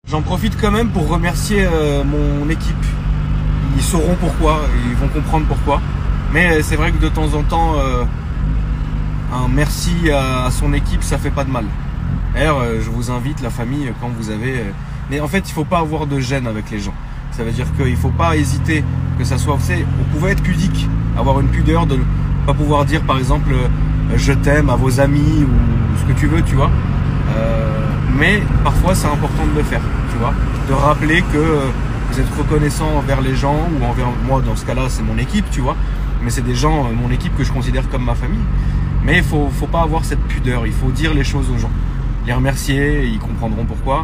J'en profite quand même pour remercier mon équipe. Ils sauront pourquoi, ils vont comprendre pourquoi. Mais c'est vrai que de temps en temps, un merci à son équipe, ça fait pas de mal. D'ailleurs, je vous invite, la famille, quand vous avez... Mais en fait, il ne faut pas avoir de gêne avec les gens. Ça veut dire qu'il ne faut pas hésiter, que ça soit... Vous pouvez être pudique, avoir une pudeur de ne pas pouvoir dire, par exemple, je t'aime à vos amis ou ce que tu veux, tu vois. Mais parfois, c'est important de le faire, tu vois. De rappeler que vous êtes reconnaissant envers les gens ou envers moi, dans ce cas-là, c'est mon équipe, tu vois. Mais c'est des gens, mon équipe, que je considère comme ma famille. Mais il faut pas avoir cette pudeur, il faut dire les choses aux gens. Les remercier, ils comprendront pourquoi.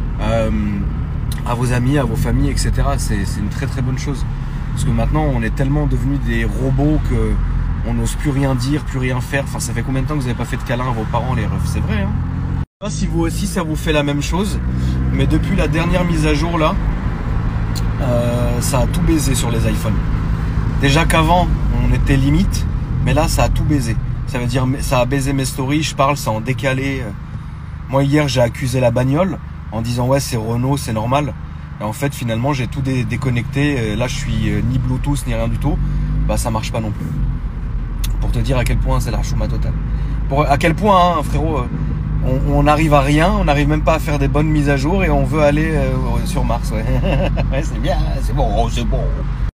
À vos amis, à vos familles, etc. C'est une très très bonne chose. Parce que maintenant, on est tellement devenus des robots qu'on n'ose plus rien dire, plus rien faire. Enfin, ça fait combien de temps que vous n'avez pas fait de câlin à vos parents, les refs? C'est vrai, hein? Je sais pas si vous aussi, ça vous fait la même chose. Mais depuis la dernière mise à jour, là, ça a tout baisé sur les iPhones. Déjà qu'avant, on était limite. Mais là, ça a tout baisé. Ça veut dire, ça a baisé mes stories, je parle, c'est en décalé. Moi, hier, j'ai accusé la bagnole en disant, ouais, c'est Renault, c'est normal. Et en fait, finalement, j'ai tout déconnecté. Là, je suis ni Bluetooth, ni rien du tout. Bah, ça marche pas non plus. Pour te dire à quel point c'est la chouma totale. À quel point, hein, frérot, on arrive à rien, on n'arrive même pas à faire des bonnes mises à jour et on veut aller sur Mars, ouais. Ouais, c'est bien, c'est bon, c'est bon.